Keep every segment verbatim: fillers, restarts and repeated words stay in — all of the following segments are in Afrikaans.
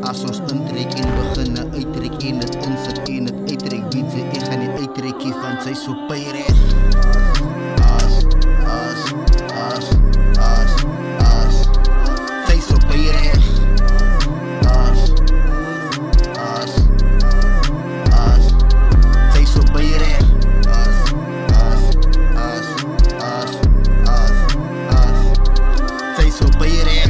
As ons intrek en beginne uittrek en het insit en het uittrek Bccg, ek gaan nie uittrekkie van sy so pyreg. As, as, as, as, as sy so pyreg. As, as, as sy so pyreg. As, as, as, as, as, as sy so pyreg.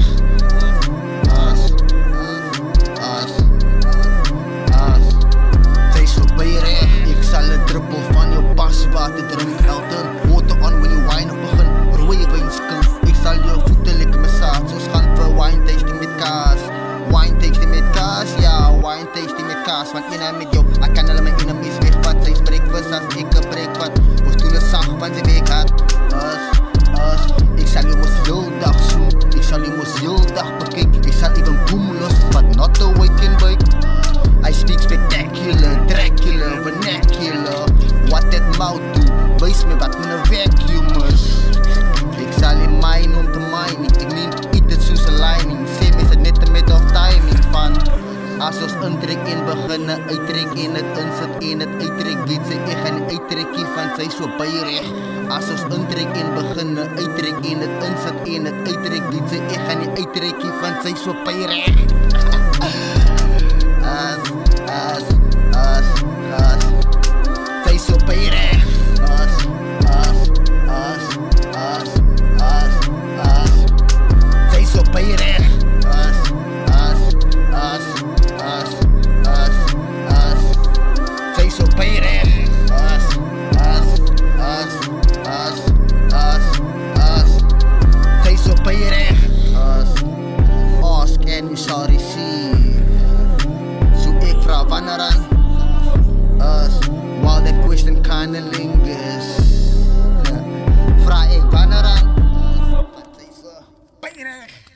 Water drink Elton, water on when you wine of begin rooie wijn skink. Ek sal jou voete lekker massage. Ons gaan vir wine tasting met kaas. Wine tasting met kaas, ja, wine tasting met kaas. Want ena met jou, ek kan hulle my enemies wegvat. Sy spreek vis as ek een breek vat. Ons doen een sag van sy week had. As, as, ek sal jou mos heel dag soen. Ek sal jou mos heel dag bekyk. Ek sal even boom los, but not the weekend bike. I speak spectacular, Dracula, vernacular. Wat het mouth do, wys my wat my vacuum is. Ek sal nie mine om te mine, ek meen eat het soos een lining. Sê my is het net een met of timing van. As ons intrek en beginne uittrek en het insit en het uittrek Bccg, ek gaan nie uittrekkie van sy so pyreg. As ons intrek en beginne uittrek en het insit en het uittrek Bccg, ek gaan nie uittrekkie van sy so pyreg. As, as, as, as sy so pyreg. As, as, as, as, as, as sy so pyreg. As, as, as, as, as, as sy so pyreg. As, as, as, as, as, as sy so pyreg. As, ask and you shall receive. Wanneer aan us, while that question kinda lingers, vraag ek wanneer aan, wat sy so pyreg.